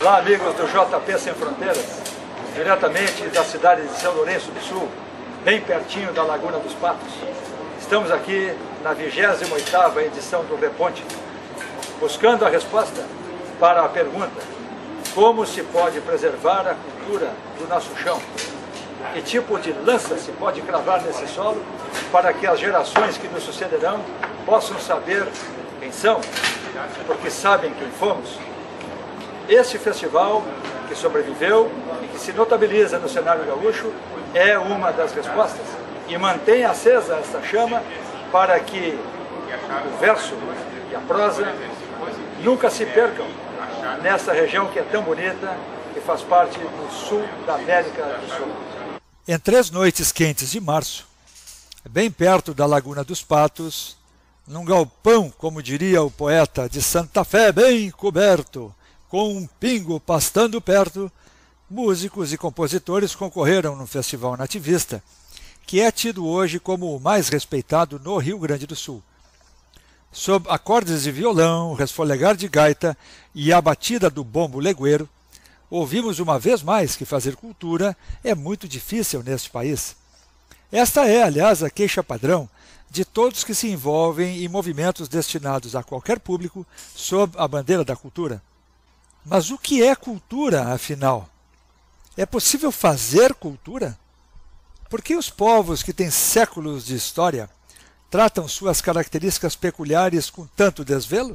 Olá, amigos do JP Sem Fronteiras, diretamente da cidade de São Lourenço do Sul, bem pertinho da Laguna dos Patos. Estamos aqui na 28ª edição do Reponte, buscando a resposta para a pergunta: como se pode preservar a cultura do nosso chão? Que tipo de lança se pode cravar nesse solo para que as gerações que nos sucederão possam saber quem são, porque sabem quem fomos? Esse festival, que sobreviveu e que se notabiliza no cenário gaúcho, é uma das respostas e mantém acesa esta chama para que o verso e a prosa nunca se percam nessa região que é tão bonita e faz parte do sul da América do Sul. Em 3 noites quentes de março, bem perto da Laguna dos Patos, num galpão, como diria o poeta, de Santa Fé bem coberto, com um pingo pastando perto, músicos e compositores concorreram no Festival Nativista, que é tido hoje como o mais respeitado no Rio Grande do Sul. Sob acordes de violão, resfolegar de gaita e a batida do bombo legueiro, ouvimos uma vez mais que fazer cultura é muito difícil neste país. Esta é, aliás, a queixa padrão de todos que se envolvem em movimentos destinados a qualquer público sob a bandeira da cultura. Mas o que é cultura, afinal? É possível fazer cultura? Por que os povos que têm séculos de história tratam suas características peculiares com tanto desvelo?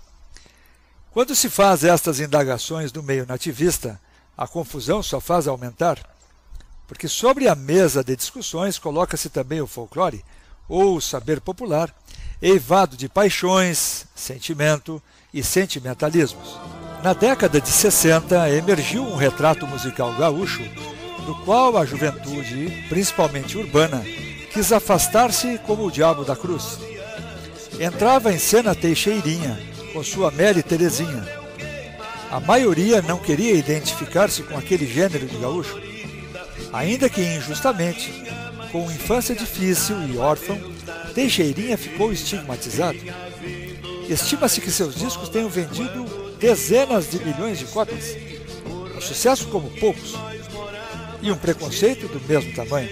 Quando se faz estas indagações no meio nativista, a confusão só faz aumentar, porque sobre a mesa de discussões coloca-se também o folclore, ou o saber popular, eivado de paixões, sentimento e sentimentalismos. Na década de 60, emergiu um retrato musical gaúcho, do qual a juventude, principalmente urbana, quis afastar-se como o diabo da cruz. Entrava em cena Teixeirinha, com sua Mary Terezinha. A maioria não queria identificar-se com aquele gênero de gaúcho, ainda que injustamente, com infância difícil e órfão, Teixeirinha ficou estigmatizado. Estima-se que seus discos tenham vendido dezenas de milhões de cópias, um sucesso como poucos, e um preconceito do mesmo tamanho.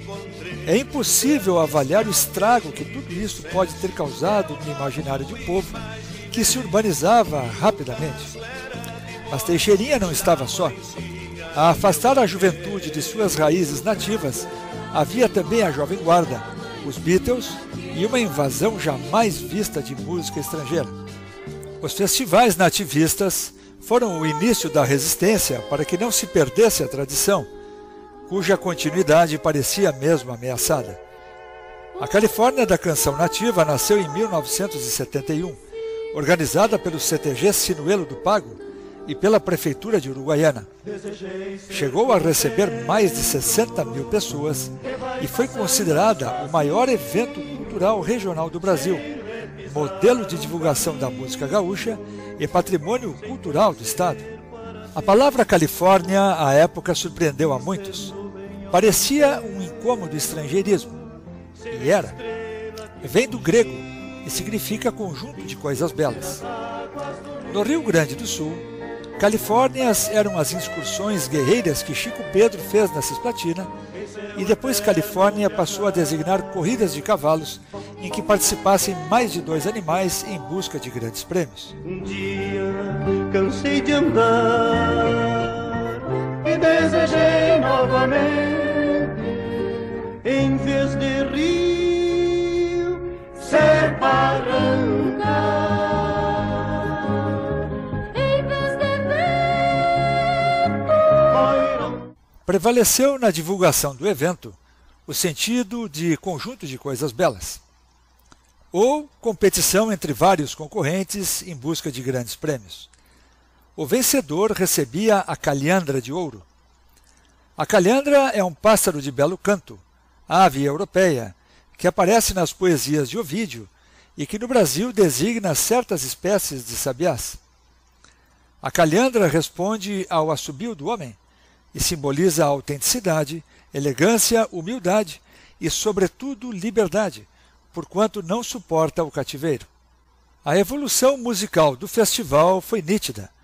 É impossível avaliar o estrago que tudo isso pode ter causado no imaginário de um povo que se urbanizava rapidamente. Mas Teixeirinha não estava só. A afastar a juventude de suas raízes nativas, havia também a Jovem Guarda, os Beatles e uma invasão jamais vista de música estrangeira. Os festivais nativistas foram o início da resistência para que não se perdesse a tradição, cuja continuidade parecia mesmo ameaçada. A Califórnia da Canção Nativa nasceu em 1971, organizada pelo CTG Sinuelo do Pago e pela Prefeitura de Uruguaiana. Chegou a receber mais de 60 mil pessoas e foi considerada o maior evento cultural regional do Brasil, modelo de divulgação da música gaúcha e patrimônio cultural do estado. A palavra Califórnia, à época, surpreendeu a muitos. Parecia um incômodo estrangeirismo. E era. Vem do grego e significa conjunto de coisas belas. No Rio Grande do Sul, Califórnias eram as excursões guerreiras que Chico Pedro fez na Cisplatina, e depois Califórnia passou a designar corridas de cavalos em que participassem mais de 2 animais em busca de grandes prêmios. Um dia cansei de andar e desejei novamente, em vez de rio, ser barranca. Prevaleceu na divulgação do evento o sentido de conjunto de coisas belas, ou competição entre vários concorrentes em busca de grandes prêmios. O vencedor recebia a calhandra de ouro. A calhandra é um pássaro de belo canto, ave europeia, que aparece nas poesias de Ovídio e que no Brasil designa certas espécies de sabiás. A calhandra responde ao assobio do homem e simboliza a autenticidade, elegância, humildade e, sobretudo, liberdade, porquanto não suporta o cativeiro. A evolução musical do festival foi nítida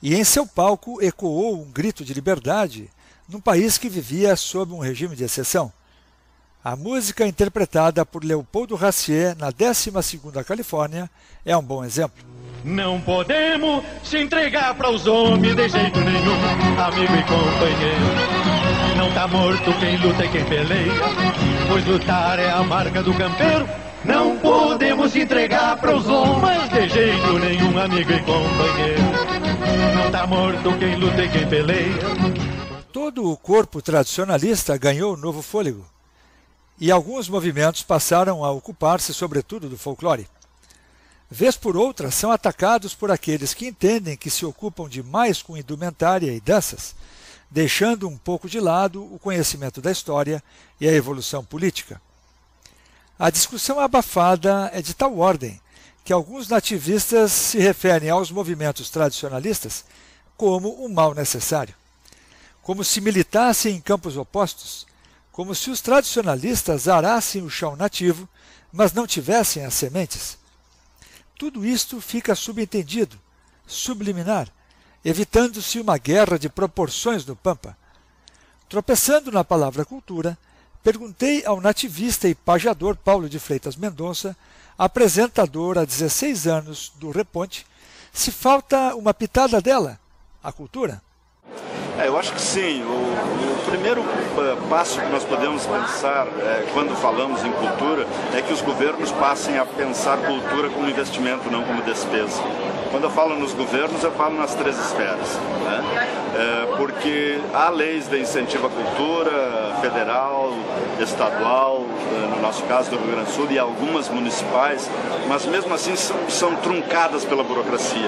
e em seu palco ecoou um grito de liberdade num país que vivia sob um regime de exceção. A música interpretada por Leopoldo Racier na 12ª Califórnia é um bom exemplo. Não podemos se entregar para os homens de jeito nenhum, amigo e companheiro. Não tá morto quem luta e quem peleia, pois lutar é a marca do campeiro. Não podemos se entregar para os homens de jeito nenhum, amigo e companheiro. Não tá morto quem luta e quem peleia. Todo o corpo tradicionalista ganhou novo fôlego, e alguns movimentos passaram a ocupar-se sobretudo do folclore. Vez por outra, são atacados por aqueles que entendem que se ocupam demais com indumentária e danças, deixando um pouco de lado o conhecimento da história e a evolução política. A discussão abafada é de tal ordem que alguns nativistas se referem aos movimentos tradicionalistas como um mal necessário, como se militassem em campos opostos, como se os tradicionalistas arassem o chão nativo, mas não tivessem as sementes. Tudo isto fica subentendido, subliminar, evitando-se uma guerra de proporções no Pampa. Tropeçando na palavra cultura, perguntei ao nativista e pajador Paulo de Freitas Mendonça, apresentador há 16 anos do Reponte, se falta uma pitada dela, a cultura. Eu acho que sim. O primeiro passo que nós podemos pensar quando falamos em cultura é que os governos passem a pensar cultura como investimento, não como despesa. Quando eu falo nos governos, eu falo nas 3 esferas, né? Porque há leis de incentivo à cultura, federal, estadual, no nosso caso do Rio Grande do Sul, e algumas municipais, mas mesmo assim são truncadas pela burocracia.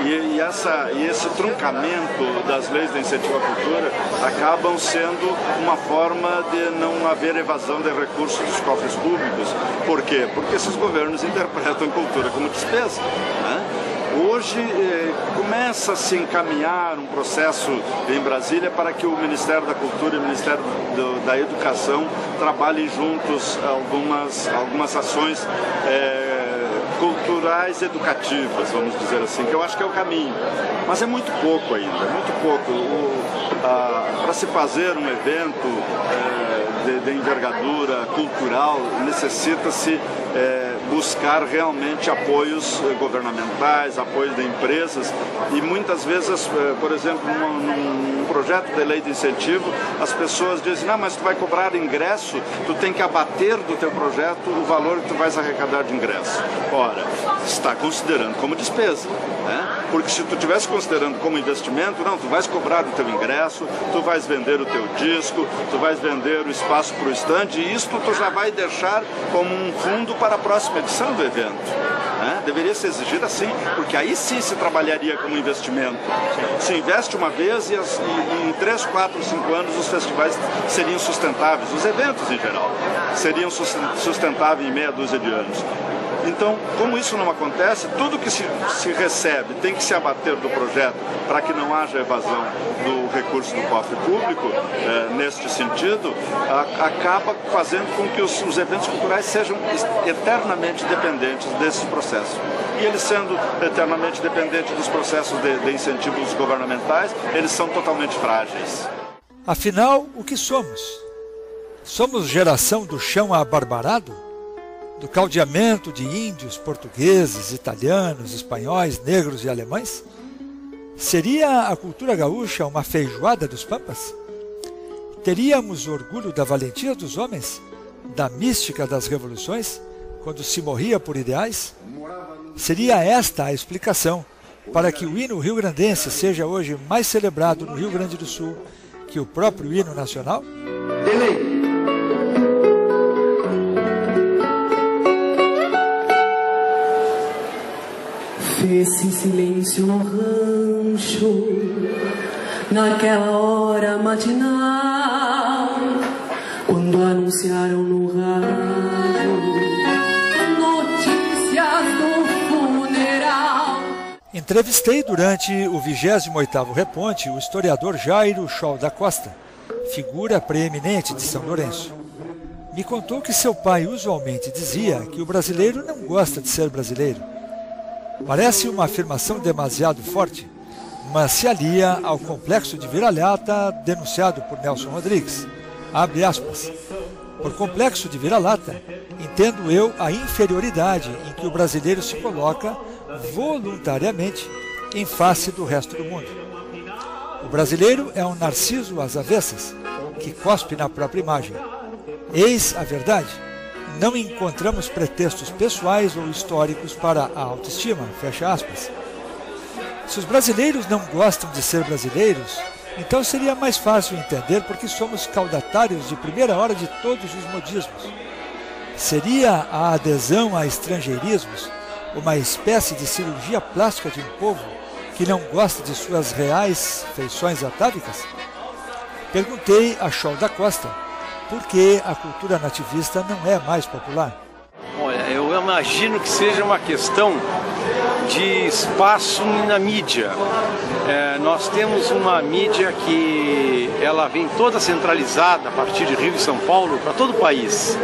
E esse truncamento das leis de incentivo à cultura acabam sendo uma forma de não haver evasão de recursos dos cofres públicos. Por quê? Porque esses governos interpretam cultura como despesa, né? Hoje começa a se encaminhar um processo em Brasília para que o Ministério da Cultura e o Ministério da Educação trabalhem juntos algumas ações culturais educativas, vamos dizer assim, que eu acho que é o caminho. Mas é muito pouco ainda, é muito pouco. Para se fazer um evento de envergadura cultural, necessita-se buscar realmente apoios governamentais, apoios de empresas, e muitas vezes, por exemplo, num projeto de lei de incentivo, as pessoas dizem: não, mas tu vai cobrar ingresso, tu tem que abater do teu projeto o valor que tu vais arrecadar de ingresso. Ora, está considerando como despesa, né? Porque se tu estivesse considerando como investimento, não, tu vais cobrar o teu ingresso, tu vais vender o teu disco, tu vais vender o espaço para o estande, e isto tu já vai deixar como um fundo para a próxima edição do evento, né? Deveria ser exigido assim, porque aí sim se trabalharia como investimento. Se investe uma vez e em 3, 4, 5 anos os festivais seriam sustentáveis, os eventos em geral seriam sustentáveis em meia dúzia de anos. Então, como isso não acontece, tudo que se recebe tem que se abater do projeto para que não haja evasão do recurso do cofre público, neste sentido, acaba fazendo com que os eventos culturais sejam eternamente dependentes desses processos. E eles sendo eternamente dependentes dos processos de incentivos governamentais, eles são totalmente frágeis. Afinal, o que somos? Somos geração do chão abarbarado? Do caldeamento de índios, portugueses, italianos, espanhóis, negros e alemães? Seria a cultura gaúcha uma feijoada dos pampas? Teríamos orgulho da valentia dos homens? Da mística das revoluções, quando se morria por ideais? Seria esta a explicação para que o hino rio-grandense seja hoje mais celebrado no Rio Grande do Sul que o próprio hino nacional? Fez-se silêncio no rancho, naquela hora matinal, quando anunciaram no rádio notícias do funeral. Entrevistei durante o 28º Reponte o historiador Jairo Scholl da Costa, figura preeminente de São Lourenço. Me contou que seu pai usualmente dizia que o brasileiro não gosta de ser brasileiro. Parece uma afirmação demasiado forte, mas se alia ao complexo de vira-lata denunciado por Nelson Rodrigues. Abre aspas. Por complexo de vira-lata, entendo eu a inferioridade em que o brasileiro se coloca voluntariamente em face do resto do mundo. O brasileiro é um narciso às avessas, que cospe na própria imagem. Eis a verdade. Não encontramos pretextos pessoais ou históricos para a autoestima, fecha aspas. Se os brasileiros não gostam de ser brasileiros, então seria mais fácil entender porque somos caudatários de primeira hora de todos os modismos. Seria a adesão a estrangeirismos uma espécie de cirurgia plástica de um povo que não gosta de suas reais feições atávicas? Perguntei a Scholl da Costa por que a cultura nativista não é mais popular. Olha, eu imagino que seja uma questão de espaço na mídia. Nós temos uma mídia que ela vem toda centralizada a partir de Rio e São Paulo para todo o país.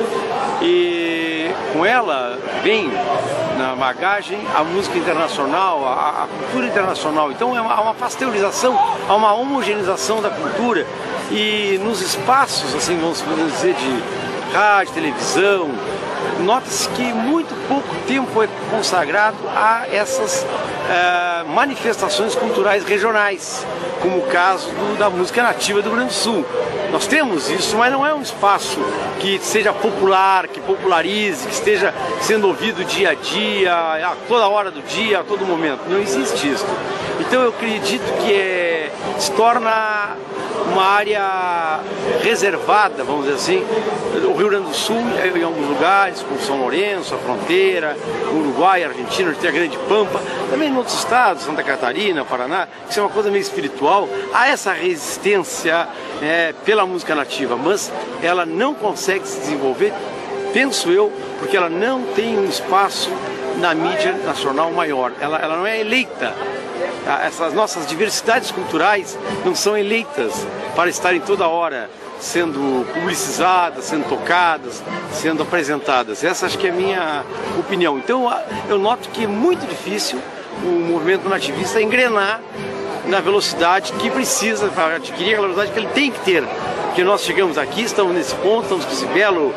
E com ela vem na bagagem a música internacional, a cultura internacional. Então há uma pasteurização, há uma homogeneização da cultura. E nos espaços, assim, vamos dizer, de rádio, televisão, nota-se que muito pouco tempo é consagrado a essas manifestações culturais regionais, como o caso da música nativa do Rio Grande do Sul. Nós temos isso, mas não é um espaço que seja popular, que popularize, que esteja sendo ouvido dia a dia, a toda hora do dia, a todo momento. Não existe isso. Então eu acredito que se torna uma área reservada, vamos dizer assim. O Rio Grande do Sul, em alguns lugares, como São Lourenço, a fronteira, Uruguai, Argentina, onde tem a Grande Pampa, também em outros estados, Santa Catarina, Paraná, isso é uma coisa meio espiritual. Há essa resistência pela música nativa, mas ela não consegue se desenvolver, penso eu, porque ela não tem um espaço na mídia nacional maior. Ela não é eleita. Essas nossas diversidades culturais não são eleitas para estarem toda hora sendo publicizadas, sendo tocadas, sendo apresentadas. Essa acho que é a minha opinião. Então eu noto que é muito difícil o movimento nativista engrenar na velocidade que precisa, para adquirir a velocidade que ele tem que ter. Porque nós chegamos aqui, estamos nesse ponto, estamos com esse belo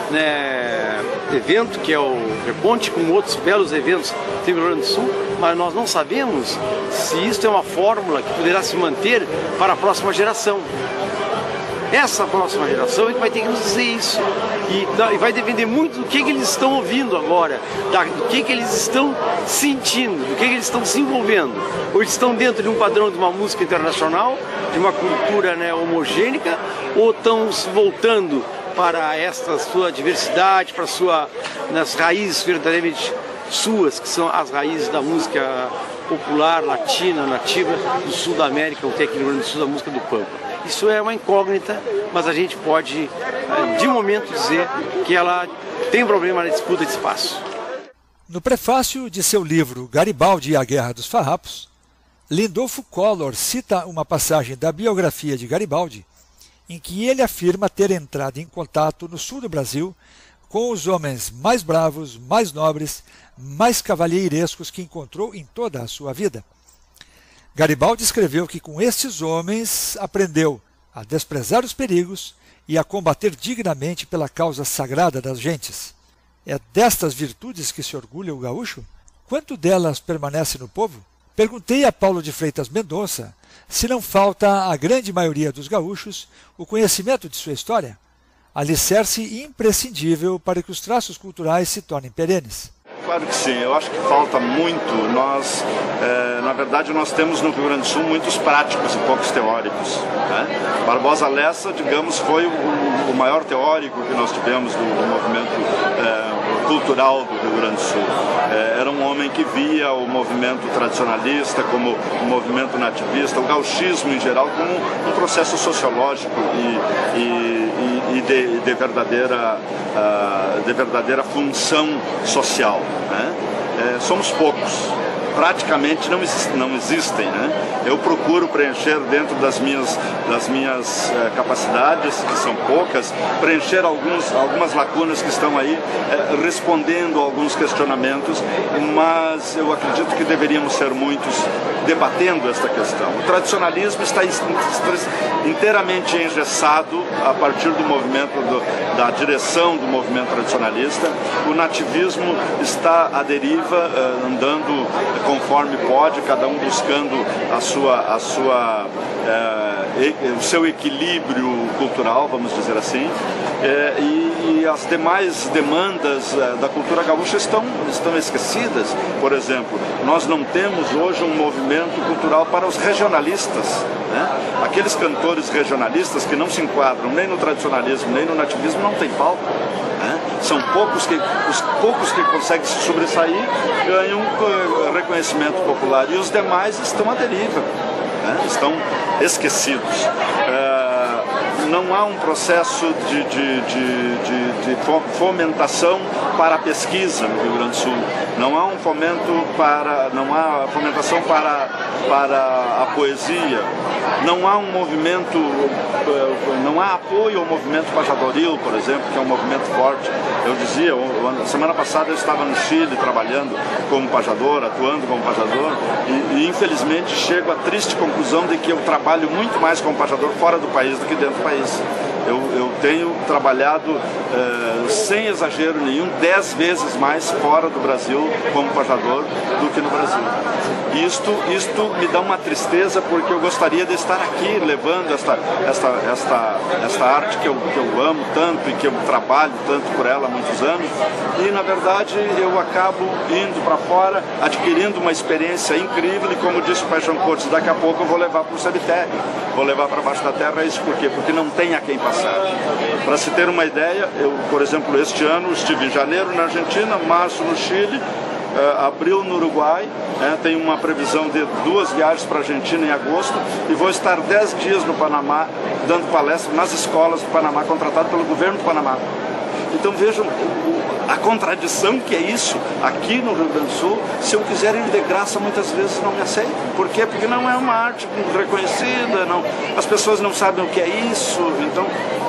evento que é o Reponte, com outros belos eventos do Rio Grande do Sul, mas nós não sabemos se isso é uma fórmula que poderá se manter para a próxima geração. Essa próxima geração é que vai ter que nos dizer isso. E vai depender muito do que eles estão ouvindo agora, do que eles estão sentindo, do que eles estão se envolvendo. Ou eles estão dentro de um padrão de uma música internacional, de uma cultura homogênica, ou estão se voltando para esta sua diversidade, para nas raízes verdadeiramente suas, que são as raízes da música popular, latina, nativa do sul da América, o aqui no Rio Grande do Sul, da música do Pampa. Isso é uma incógnita, mas a gente pode, de momento, dizer que ela tem problema na disputa de espaço. No prefácio de seu livro Garibaldi e a Guerra dos Farrapos, Lindolfo Collor cita uma passagem da biografia de Garibaldi, em que ele afirma ter entrado em contato no sul do Brasil com os homens mais bravos, mais nobres, mais cavalheirescos que encontrou em toda a sua vida. Garibaldi escreveu que com estes homens aprendeu a desprezar os perigos e a combater dignamente pela causa sagrada das gentes. É destas virtudes que se orgulha o gaúcho? Quanto delas permanece no povo? Perguntei a Paulo de Freitas Mendonça se não falta à grande maioria dos gaúchos o conhecimento de sua história, alicerce imprescindível para que os traços culturais se tornem perenes. Claro que sim, eu acho que falta muito. Nós, na verdade, nós temos no Rio Grande do Sul muitos práticos e poucos teóricos, né? Barbosa Lessa, digamos, foi o maior teórico que nós tivemos do movimento cultural do Rio Grande do Sul. Era um homem que via o movimento tradicionalista como um movimento nativista, o gauchismo em geral como um processo sociológico e de verdadeira função social, né? Somos poucos. praticamente não existem, né? Eu procuro preencher dentro das minhas capacidades, que são poucas, preencher algumas lacunas que estão aí, respondendo a alguns questionamentos, mas eu acredito que deveríamos ser muitos debatendo esta questão. O tradicionalismo está inteiramente engessado a partir do movimento, da direção do movimento tradicionalista. O nativismo está à deriva, andando conforme pode, cada um buscando o seu equilíbrio cultural, vamos dizer assim, e as demais demandas da cultura gaúcha estão esquecidas. Por exemplo, nós não temos hoje um movimento cultural para os regionalistas, né? Aqueles cantores regionalistas que não se enquadram nem no tradicionalismo nem no nativismo não têm palco, né? São os poucos que conseguem se sobressair ganham reconhecimento popular e os demais estão à deriva, né? Estão esquecidos. Não há um processo de fomentação para a pesquisa no Rio Grande do Sul. Não há fomentação para a poesia. Não há um movimento, não há apoio ao movimento pajadoril, por exemplo, que é um movimento forte. Eu dizia, semana passada eu estava no Chile trabalhando como pajador, atuando como pajador, e infelizmente chego à triste conclusão de que eu trabalho muito mais como pajador fora do país do que dentro do país. Eu tenho trabalhado, sem exagero nenhum, 10 vezes mais fora do Brasil como pajador do que no Brasil. E isto me dá uma tristeza, porque eu gostaria de estar aqui levando esta arte que eu amo tanto e que eu trabalho tanto por ela há muitos anos. E, na verdade, eu acabo indo para fora, adquirindo uma experiência incrível e, como disse o Paixão Cortes, daqui a pouco eu vou levar para o cemitério, vou levar para baixo da terra. Isso por quê? Porque não tem a quem passar. Para se ter uma ideia, eu, por exemplo, este ano estive em janeiro na Argentina, março no Chile, abril no Uruguai, tem uma previsão de 2 viagens para a Argentina em agosto, e vou estar 10 dias no Panamá, dando palestra nas escolas do Panamá, contratado pelo governo do Panamá. Então vejam a contradição que é isso. Aqui no Rio Grande do Sul, se eu quiser ir de graça, muitas vezes não me aceitam. Por quê? Porque não é uma arte reconhecida, as pessoas não sabem o que é isso. Então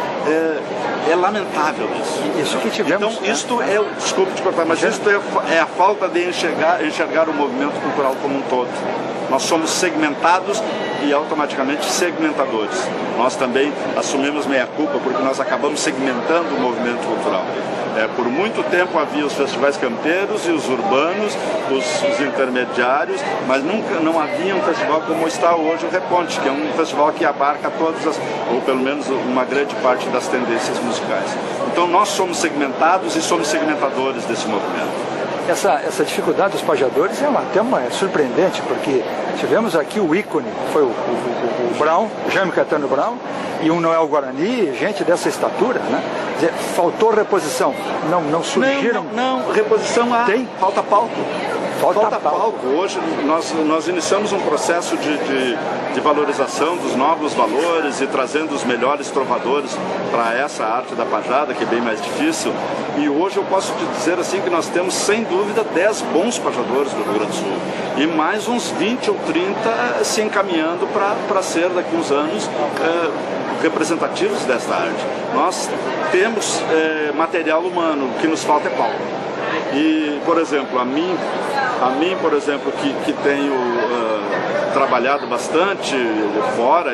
é lamentável isso. Isso que tivemos. Então isto desculpe te cortar, mas isto é a falta de enxergar o movimento cultural como um todo. Nós somos segmentados e automaticamente segmentadores. Nós também assumimos meia-culpa, porque nós acabamos segmentando o movimento cultural. Por muito tempo havia os festivais campeiros e os urbanos, os intermediários, mas nunca não havia um festival como está hoje o Reponte, que é um festival que abarca ou pelo menos uma grande parte das tendências musicais. Então nós somos segmentados e somos segmentadores desse movimento. Essa dificuldade dos pajadores é surpreendente, porque tivemos aqui o ícone, foi o Brown, Jaime Caetano Brown, e um Noel Guarani, gente dessa estatura, né? Quer dizer, faltou reposição, não surgiram... Não, reposição tem? Falta palco. Falta palco. Hoje nós iniciamos um processo de valorização dos novos valores e trazendo os melhores trovadores para essa arte da pajada, que é bem mais difícil. E hoje eu posso te dizer assim que nós temos, sem dúvida, 10 bons pajadores do Rio Grande do Sul. E mais uns 20 ou 30 se encaminhando para ser, daqui uns anos, representativos desta arte. Nós temos material humano, o que nos falta é palco. E, por exemplo, a mim, por exemplo, que tenho trabalhado bastante fora,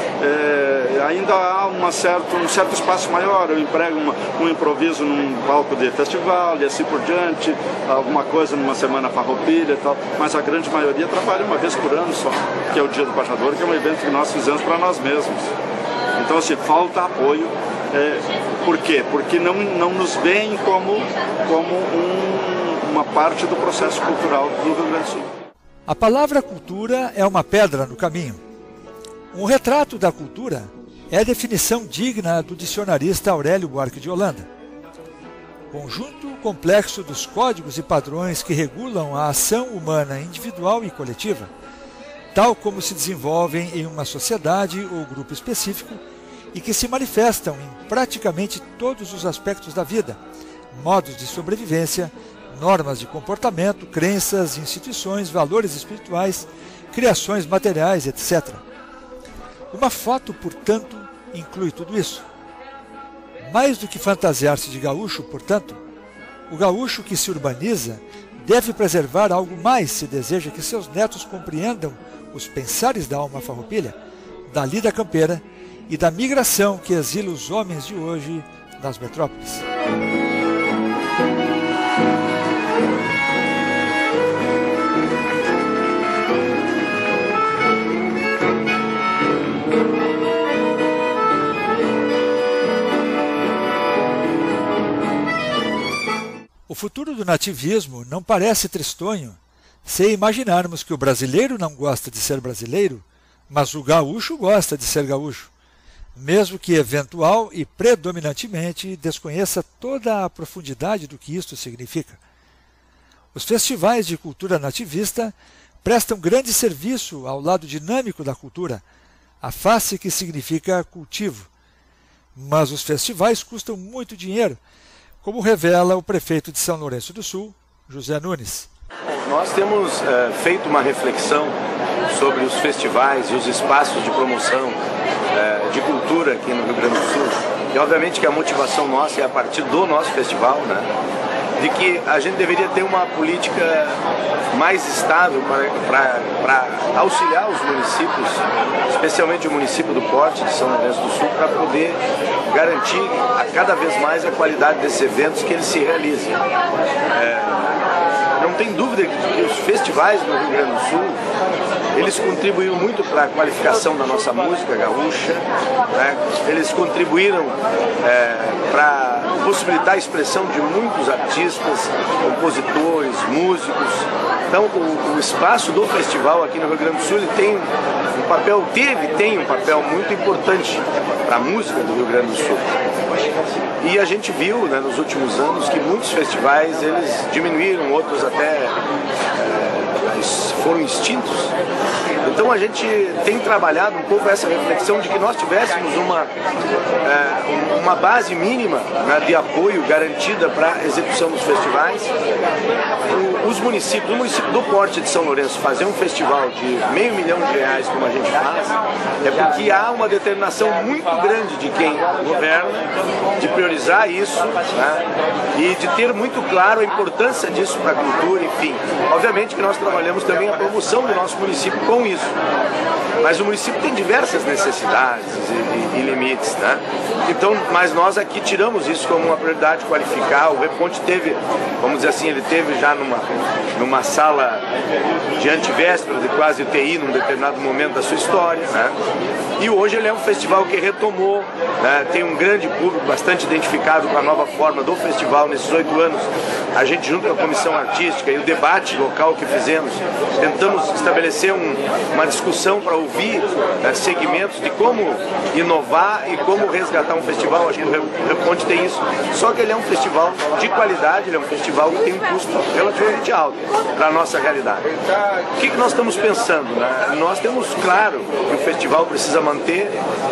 ainda há um certo espaço maior. Eu emprego um improviso num palco de festival e assim por diante, alguma coisa numa semana farroupilha e tal, mas a grande maioria trabalha uma vez por ano só, que é o Dia do Pajador, que é um evento que nós fizemos para nós mesmos. Então, assim, falta apoio. Por quê? Porque não nos veem como uma parte do processo cultural do Rio Grande do Sul. A palavra cultura é uma pedra no caminho. Um retrato da cultura é a definição digna do dicionarista Aurélio Buarque de Holanda. Conjunto complexo dos códigos e padrões que regulam a ação humana individual e coletiva, tal como se desenvolvem em uma sociedade ou grupo específico e que se manifestam em praticamente todos os aspectos da vida, modos de sobrevivência, normas de comportamento, crenças, instituições, valores espirituais, criações materiais, etc. Uma foto, portanto, inclui tudo isso. Mais do que fantasiar-se de gaúcho, portanto, o gaúcho que se urbaniza deve preservar algo mais se deseja que seus netos compreendam os pensares da alma farroupilha, da lida campeira e da migração que exila os homens de hoje nas metrópoles. O futuro do nativismo não parece tristonho se imaginarmos que o brasileiro não gosta de ser brasileiro, mas o gaúcho gosta de ser gaúcho, mesmo que eventual e predominantemente desconheça toda a profundidade do que isto significa. Os festivais de cultura nativista prestam grande serviço ao lado dinâmico da cultura, a face que significa cultivo. Mas os festivais custam muito dinheiro, como revela o prefeito de São Lourenço do Sul, José Nunes. Nós temos feito uma reflexão sobre os festivais e os espaços de promoção de cultura aqui no Rio Grande do Sul. E obviamente que a motivação nossa é a partir do nosso festival, de que a gente deveria ter uma política mais estável para auxiliar os municípios, especialmente o município do Porte de São Lourenço do Sul, para poder garantir cada vez mais a qualidade desses eventos que eles se realizem. Não tem dúvida que os festivais no Rio Grande do Sul, eles contribuíram muito para a qualificação da nossa música gaúcha, eles contribuíram para possibilitar a expressão de muitos artistas, compositores, músicos. Então o espaço do festival aqui no Rio Grande do Sul ele tem um papel, tem um papel muito importante para a música do Rio Grande do Sul. E a gente viu nos últimos anos que muitos festivais eles diminuíram, outros até foram extintos. Então a gente tem trabalhado um pouco essa reflexão de que nós tivéssemos uma base mínima de apoio garantida para a execução dos festivais. O município do Porte de São Lourenço fazer um festival de R$500 mil, como a gente faz, é porque há uma determinação muito grande de quem governa, de priorizar isso, e de ter muito claro a importância disso para a cultura, enfim. Obviamente que nós trabalhamos também a promoção do nosso município com isso. Mas o município tem diversas necessidades e limites, Então, mas nós aqui tiramos isso como uma prioridade, qualificar. O Reponte teve, vamos dizer assim, ele teve já numa sala de antivéspera de quase UTI num determinado momento da sua história, E hoje ele é um festival que retomou, tem um grande público bastante identificado com a nova forma do festival nesses 8 anos. A gente, junto com a comissão artística e o debate local que fizemos, tentamos estabelecer uma discussão para ouvir segmentos de como inovar e como resgatar um festival. Acho que o Reponte tem isso. Só que ele é um festival de qualidade, ele é um festival que tem um custo relativamente alto para a nossa realidade. O que nós estamos pensando? Nós temos claro que o festival precisa manter,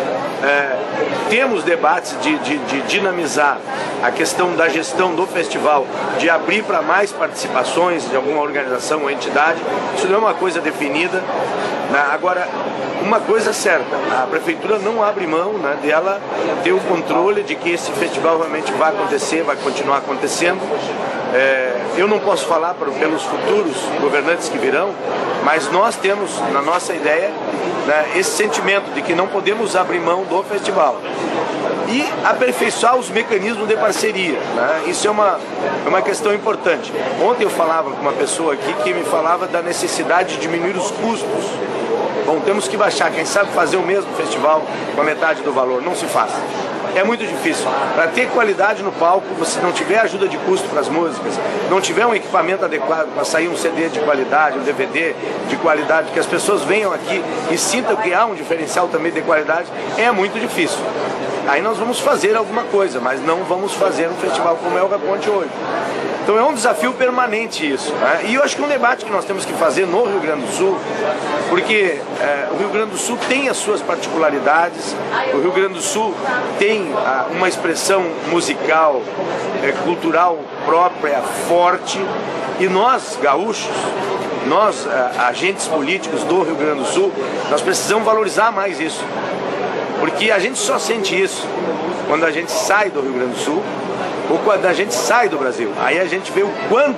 temos debates de dinamizar a questão da gestão do festival, de abrir para mais participações de alguma organização ou entidade. Isso não é uma coisa definida. Agora, uma coisa é certa, a prefeitura não abre mão dela ter o controle de que esse festival realmente vai acontecer, vai continuar acontecendo. Eu não posso falar pelos futuros governantes que virão, mas nós temos na nossa ideia esse sentimento de que não podemos abrir mão do festival e aperfeiçoar os mecanismos de parceria. Isso é uma questão importante. Ontem eu falava com uma pessoa aqui que me falava da necessidade de diminuir os custos. Bom, temos que baixar, quem sabe fazer o mesmo festival com a metade do valor, não se faz. É muito difícil. Para ter qualidade no palco, você não tiver ajuda de custo para as músicas, não tiver um equipamento adequado para sair um CD de qualidade, um DVD de qualidade, que as pessoas venham aqui e sintam que há um diferencial também de qualidade, é muito difícil. Aí nós vamos fazer alguma coisa, mas não vamos fazer um festival como é o Reponte hoje. Então é um desafio permanente isso, né? E eu acho que é um debate que nós temos que fazer no Rio Grande do Sul, porque o Rio Grande do Sul tem as suas particularidades, o Rio Grande do Sul tem uma expressão musical, cultural própria, forte, e nós, gaúchos, nós, agentes políticos do Rio Grande do Sul, nós precisamos valorizar mais isso, porque a gente só sente isso quando a gente sai do Rio Grande do Sul, ou quando a gente sai do Brasil. Aí a gente vê o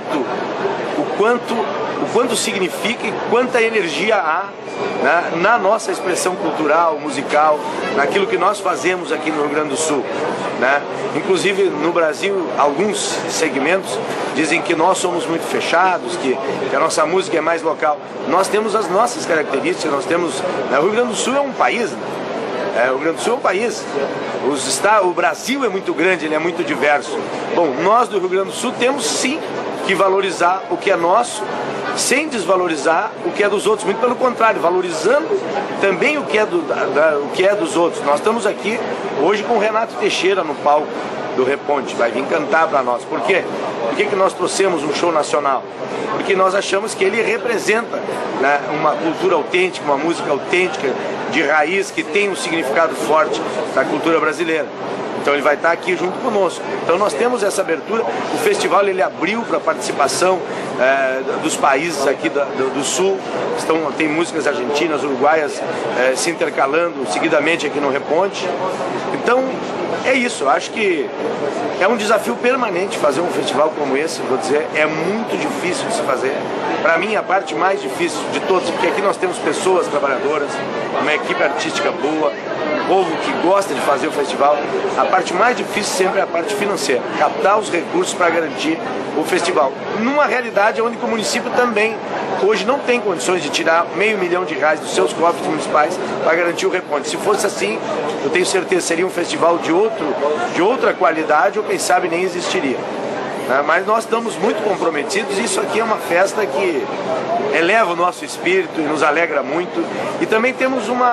quanto significa e quanta energia há, né, na nossa expressão cultural, musical, naquilo que nós fazemos aqui no Rio Grande do Sul, né? Inclusive no Brasil, alguns segmentos dizem que nós somos muito fechados, que a nossa música é mais local. Nós temos as nossas características, nós temos, né, o Rio Grande do Sul é um país, né? O Rio Grande do Sul é um país, o Brasil é muito grande, ele é muito diverso. Bom, nós do Rio Grande do Sul temos sim que valorizar o que é nosso, sem desvalorizar o que é dos outros, muito pelo contrário, valorizando também o que é dos outros. Nós estamos aqui hoje com o Renato Teixeira no palco do Reponte, vai vir cantar para nós. Por quê? Por que nós trouxemos um show nacional? Porque nós achamos que ele representa, né, uma cultura autêntica, uma música autêntica, de raiz, que tem um significado forte da cultura brasileira. Então ele vai estar aqui junto conosco. Então nós temos essa abertura. O festival ele abriu para a participação dos países aqui do Sul. Tem músicas argentinas, uruguaias se intercalando seguidamente aqui no Reponte. Então é isso. Eu acho que é um desafio permanente fazer um festival como esse. Vou dizer, é muito difícil de se fazer. Para mim, a parte mais difícil de todos, porque aqui nós temos pessoas trabalhadoras, uma equipe artística boa, um povo que gosta de fazer o festival. A parte mais difícil sempre é a parte financeira, captar os recursos para garantir o festival. Numa realidade onde o município também hoje não tem condições de tirar R$500 mil dos seus cofres municipais para garantir o Reponte. Se fosse assim, eu tenho certeza que seria um festival de outra qualidade, ou quem sabe nem existiria. Mas nós estamos muito comprometidos, e isso aqui é uma festa que eleva o nosso espírito e nos alegra muito. E também temos um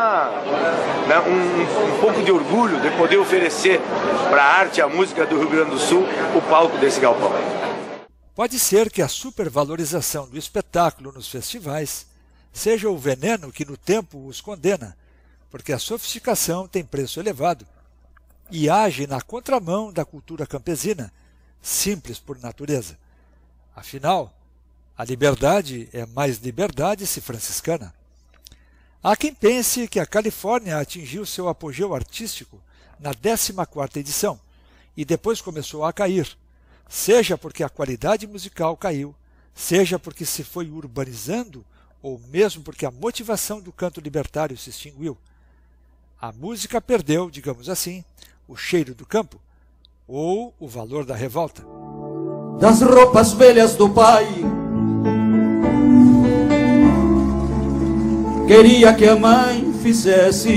pouco de orgulho de poder oferecer para a arte e a música do Rio Grande do Sul o palco desse galpão. Pode ser que a supervalorização do espetáculo nos festivais seja o veneno que no tempo os condena, porque a sofisticação tem preço elevado e age na contramão da cultura campesina, simples por natureza. Afinal, a liberdade é mais liberdade se franciscana. Há quem pense que a Califórnia atingiu seu apogeu artístico na 14ª edição e depois começou a cair, seja porque a qualidade musical caiu, seja porque se foi urbanizando ou mesmo porque a motivação do canto libertário se extinguiu. A música perdeu, digamos assim, o cheiro do campo, ou o valor da revolta. Das roupas velhas do pai, queria que a mãe fizesse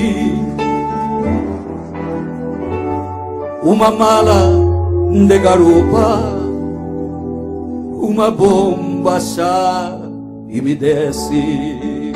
uma mala de garupa, uma bomba chá e me desse.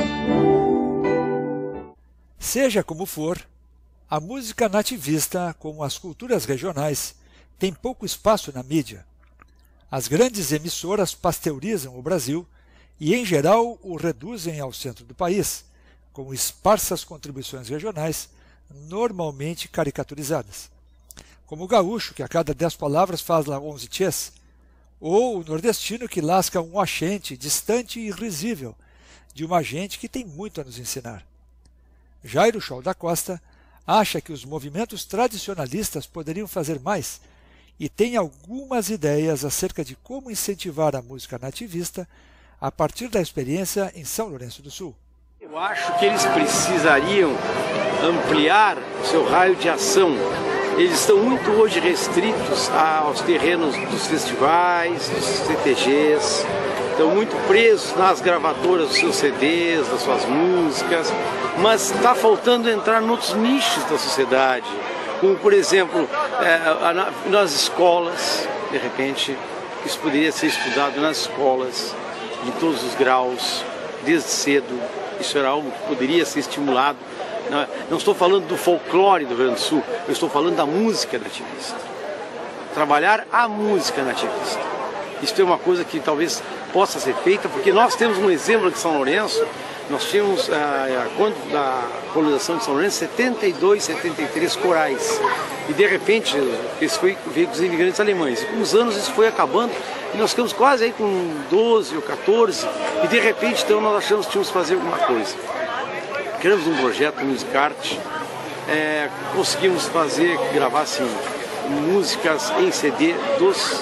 Seja como for, a música nativista, como as culturas regionais, tem pouco espaço na mídia. As grandes emissoras pasteurizam o Brasil e, em geral, o reduzem ao centro do país, com esparsas contribuições regionais, normalmente caricaturizadas. Como o gaúcho, que a cada 10 palavras fala 11 tchês, ou o nordestino que lasca um oxente distante e irrisível de uma gente que tem muito a nos ensinar. Jairo Scholl da Costa acha que os movimentos tradicionalistas poderiam fazer mais e tem algumas ideias acerca de como incentivar a música nativista a partir da experiência em São Lourenço do Sul. Eu acho que eles precisariam ampliar o seu raio de ação. Eles estão muito hoje restritos aos terrenos dos festivais, dos CTGs, estão muito presos nas gravadoras dos seus CDs, das suas músicas, mas está faltando entrar em outros nichos da sociedade, como por exemplo, nas escolas, de repente, isso poderia ser estudado nas escolas, de todos os graus, desde cedo, isso era algo que poderia ser estimulado. Não estou falando do folclore do Rio Grande do Sul, eu estou falando da música nativista. Trabalhar a música nativista. Isso é uma coisa que talvez possa ser feita, porque nós temos um exemplo de São Lourenço. Nós tínhamos, quando da colonização de São Lourenço, 72, 73 corais. E de repente, isso veio dos imigrantes alemães. Com os anos isso foi acabando e nós ficamos quase aí com 12 ou 14. E de repente, então, nós achamos que tínhamos que fazer alguma coisa. Criamos um projeto, Musicarte. Conseguimos gravar assim, músicas em CD dos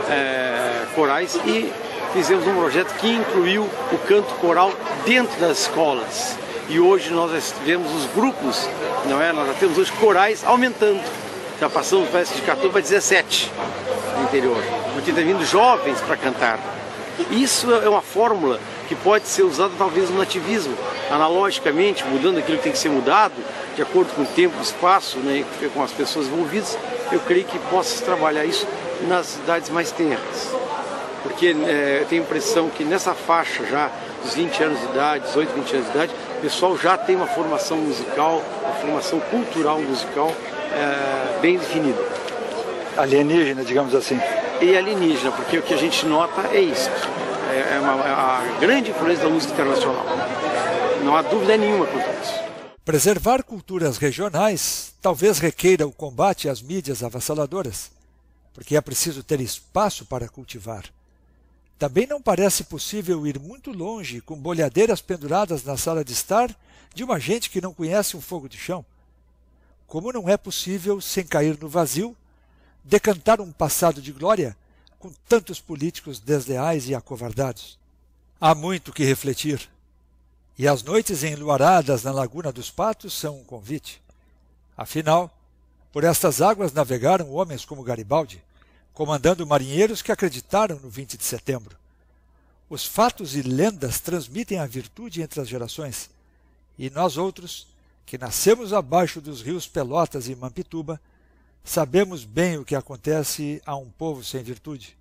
corais e fizemos um projeto que incluiu o canto coral dentro das escolas. E hoje nós vemos os grupos, não é? Nós já temos hoje corais aumentando. Já passamos de 14 para 17 no interior, porque tem vindo jovens para cantar. Isso é uma fórmula que pode ser usada talvez no nativismo, analogicamente, mudando aquilo que tem que ser mudado, de acordo com o tempo, o espaço, né, com as pessoas envolvidas. Eu creio que possa trabalhar isso nas cidades mais tenras. Porque eu tenho a impressão que nessa faixa já dos 20 anos de idade, 18, 20 anos de idade, o pessoal já tem uma formação musical, uma formação cultural musical bem definida. Alienígena, digamos assim. E alienígena, porque o que a gente nota é isso. É a grande influência da música internacional. Não há dúvida nenhuma quanto a isso. Preservar culturas regionais talvez requeira o combate às mídias avassaladoras, porque é preciso ter espaço para cultivar. Também não parece possível ir muito longe com bolhadeiras penduradas na sala de estar de uma gente que não conhece um fogo de chão. Como não é possível, sem cair no vazio, decantar um passado de glória com tantos políticos desleais e acovardados. Há muito que refletir. E as noites enluaradas na Laguna dos Patos são um convite. Afinal, por estas águas navegaram homens como Garibaldi, comandando marinheiros que acreditaram no 20 de setembro. Os fatos e lendas transmitem a virtude entre as gerações, e nós outros, que nascemos abaixo dos rios Pelotas e Mampituba, sabemos bem o que acontece a um povo sem virtude.